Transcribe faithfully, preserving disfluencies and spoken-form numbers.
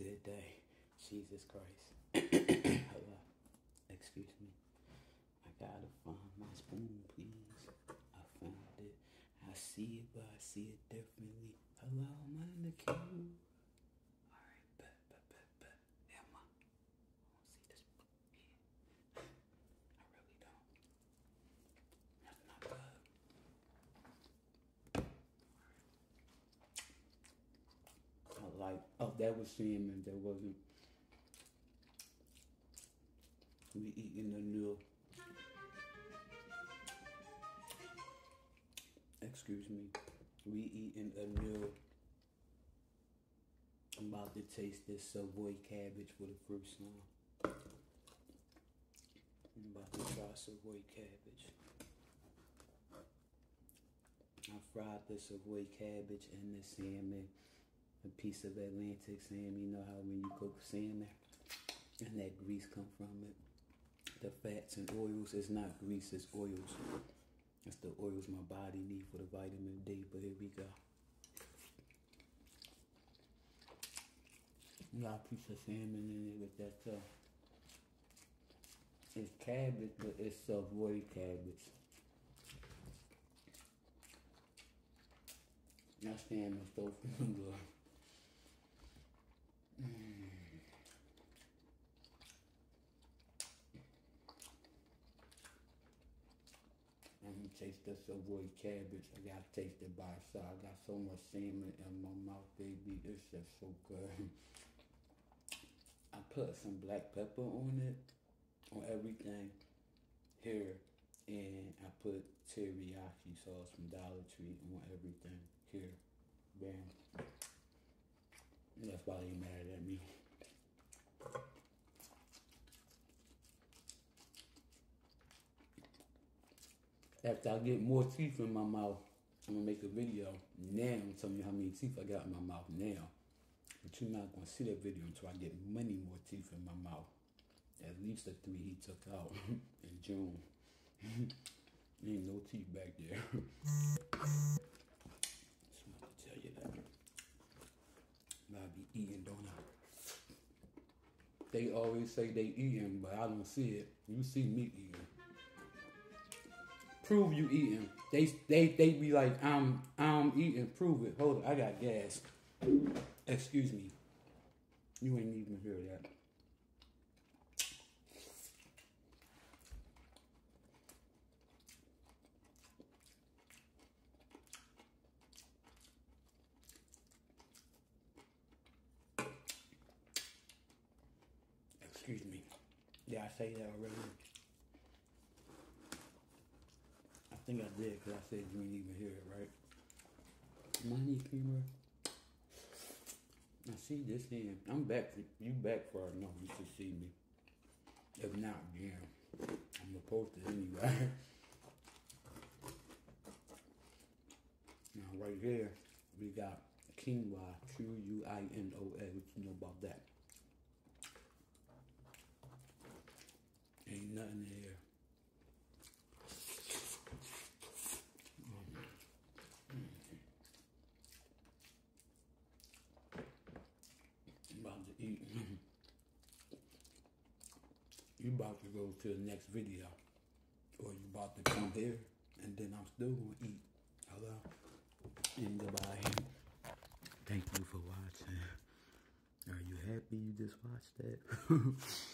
good day. Jesus Christ. Hello. Excuse me. I gotta find my spoon, please. I found it. I see it, but I see it differently. Hello, am I in the queue? Alright, bet, bet, bet, bet. Am I? I don't see this. Yeah. I really don't. That's not good. I like, oh, that was salmon. That wasn't. We eating a new. Excuse me. We eating a new. I'm about to taste this Savoy cabbage for the first time. I'm about to try Savoy cabbage. I fried the Savoy cabbage and the salmon. A piece of Atlantic salmon. You know how when you cook salmon and that grease come from it. The fats and oils, it's not grease, it's oils. It's the oils my body need for the vitamin D, but here we go. You got a piece of salmon in it with that stuff. It's cabbage, but it's Savoy cabbage. That salmon's so good. Mm. Let me taste the Savoy cabbage. I gotta taste it by itself. I got so much salmon in my mouth, baby. It's just so good. I put some black pepper on it, on everything here. And I put teriyaki sauce from Dollar Tree on everything here. Bam. That's why they mad at me. After I get more teeth in my mouth, I'm gonna make a video now. I'm telling you how many teeth I got in my mouth now. But you're not gonna see that video until I get many more teeth in my mouth. At least the three he took out in June. Ain't no teeth back there. Just wanted to tell you that. I be eating, don't I? They always say they eating, but I don't see it. You see me eating. Prove you eating. They they they be like, I'm I'm eating. Prove it. Hold it. I got gas. Excuse me. You ain't even hear that. Excuse me. Did I say that already? I think I did because I said you ain't even hear it, right? Money creamer. I see this hand. I'm back for you back for enough. You should see me. If not, yeah. I'm gonna post it anyway. Now right here we got quinoa, Q U I N O A. What you know about that? Ain't nothing in here. I'm about to eat. You about to go to the next video. Or you about to come here and then I'm still gonna eat. Hello? And goodbye. Thank you for watching. Are you happy you just watched that?